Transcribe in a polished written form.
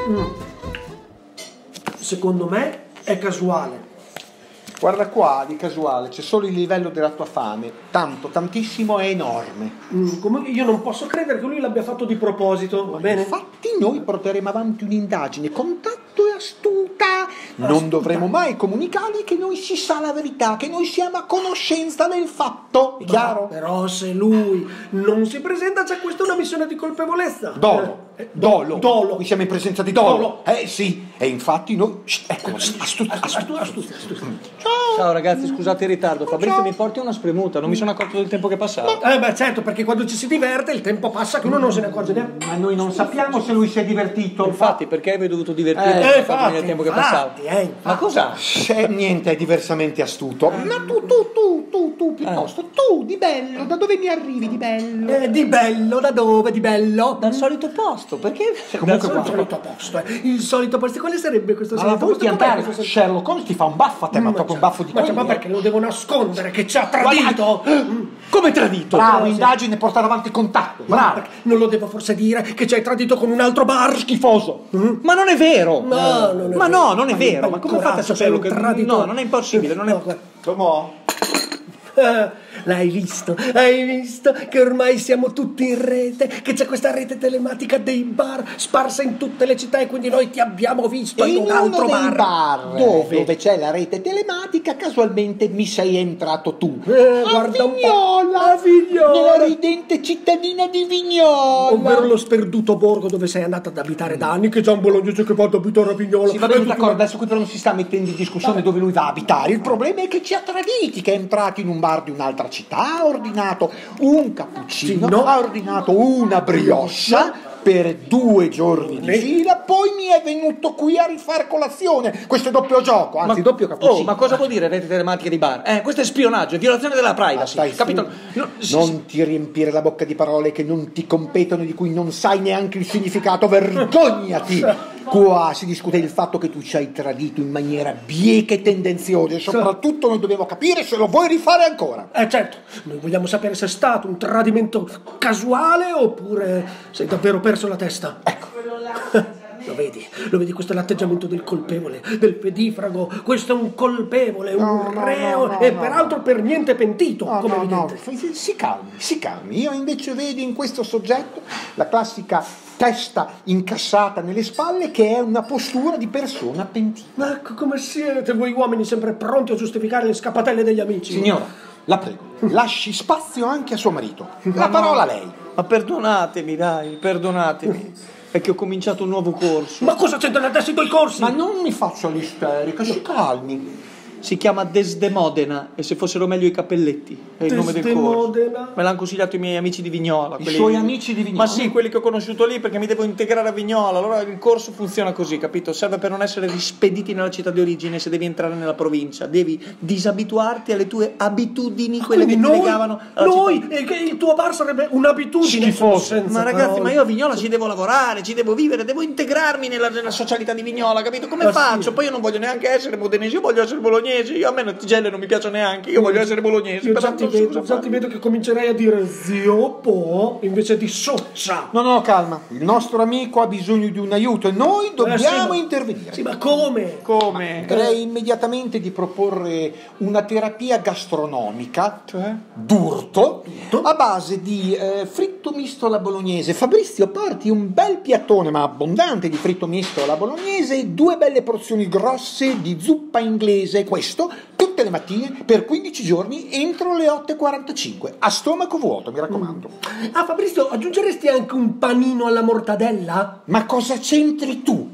Secondo me è casuale. Guarda qua, di casuale, c'è solo il livello della tua fame. Tanto, tantissimo, è enorme. Comunque io non posso credere che lui l'abbia fatto di proposito, va bene? Infatti noi porteremo avanti un'indagine con tatto e astuta. Non dovremo mai comunicargli che noi si sa la verità, che noi siamo a conoscenza del fatto. È chiaro? Però se lui non si presenta, c'è questa una missione di colpevolezza. Dolo. Dolo. Qui siamo in presenza di dolo. Dolo. Sì. E infatti noi... Ecco, astuzia. Ciao ragazzi, scusate il ritardo. Fabrizio, mi porti una spremuta? Non mi sono accorto del tempo che passava. Certo, perché quando ci si diverte il tempo passa che uno non se ne accorge neanche. Ma noi non sappiamo se lui si è divertito. Infatti, perché avevi dovuto divertirti infatti, nel tempo che passava? Ma cosa? Niente, è diversamente astuto. Ma tu, piuttosto, tu, di bello, da dove mi arrivi di bello? Di bello, da dove, di bello? Dal solito posto, perché? Comunque Il solito posto, Il solito posto, quale sarebbe questo Allora solito vuoi posto? piantare Sherlock Holmes ti fa un baffo a te, ma proprio un baffo di quelli. Ma perché lo devo nascondere che ci ha tradito? Come tradito? Bravo, indagine, portare avanti contatto. Bravo. Non lo devo forse dire che ci hai tradito con un altro bar? Schifoso. Ma non è vero! Non è vero. Ma come fate a saperlo? No, non è impossibile, non è... Come? L'hai visto? Hai visto che ormai siamo tutti in rete? Che c'è questa rete telematica dei bar sparsa in tutte le città e quindi noi ti abbiamo visto in un altro bar. Dove c'è la rete telematica, casualmente mi sei entrato tu. Guarda un po'. A Vignola. Nella ridente cittadina di Vignola. Ovvero lo sperduto borgo dove sei andata ad abitare da anni, che già un bolognese che va ad abitare a Vignola. Sì, va bene, d'accordo, adesso qui però non si sta mettendo in discussione dove lui va a abitare. Il problema è che ci ha traditi, che è entrato in un bar di un'altra città, ha ordinato un cappuccino, ha ordinato una brioche per 2 giorni di fila, poi mi è venuto qui a rifare colazione. Questo è doppio gioco, anzi doppio cappuccino. Ma cosa vuol dire rete telematica di bar? Questo è spionaggio, è violazione della privacy, capito? Non ti riempire la bocca di parole che non ti competono e di cui non sai neanche il significato, vergognati! Qua si discute del fatto che tu ci hai tradito in maniera bieca e tendenziosa e soprattutto noi dobbiamo capire se lo vuoi rifare ancora. Certo, noi vogliamo sapere se è stato un tradimento casuale oppure sei davvero perso la testa. Ecco. Lo vedi, questo è l'atteggiamento del colpevole, del pedifrago. Questo è un colpevole, un reo e peraltro per niente pentito, come evidente. Si calmi. Io invece vedo in questo soggetto la classica testa incassata nelle spalle, che è una postura di persona pentita. Ma come siete voi uomini sempre pronti a giustificare le scappatelle degli amici? Signora, la prego, lasci spazio anche a suo marito. La parola a lei. Ma perdonatemi, dai, perdonatemi. È che ho cominciato un nuovo corso. Ma cosa c'entrano adesso i 2 corsi? Ma non mi faccia l'isterica, si calmi. Si chiama Desdemodena, e se fossero meglio i cappelletti, è il nome del corso. Me l'hanno consigliato i miei amici di Vignola. I suoi amici di Vignola? Ma sì, quelli che ho conosciuto lì, perché mi devo integrare a Vignola. Allora il corso funziona così, capito? Serve per non essere rispediti nella città di origine se devi entrare nella provincia. Devi disabituarti alle tue abitudini, quelle che ti legavano alla città. E che il tuo bar sarebbe un'abitudine. Schifoso. Ma ragazzi, ma io a Vignola ci devo lavorare, ci devo vivere, devo integrarmi nella socialità di Vignola, capito? Come faccio? Poi io non voglio neanche essere modenese, io voglio essere bolognese. A me non Tigelle non mi piace neanche, io voglio essere bolognese. Io già ti vedo che comincerai a dire zio po invece di soccia. No, calma. Il nostro amico ha bisogno di un aiuto e noi dobbiamo intervenire. Sì, ma come? Direi immediatamente di proporre una terapia gastronomica, cioè d'urto, a base di fritto misto alla bolognese. Fabrizio, porti un bel piattone, ma abbondante, di fritto misto alla bolognese e 2 belle porzioni grosse di zuppa inglese. Questo tutte le mattine per 15 giorni entro le 8:45, a stomaco vuoto, mi raccomando. Fabrizio, aggiungeresti anche un panino alla mortadella? Ma cosa c'entri tu?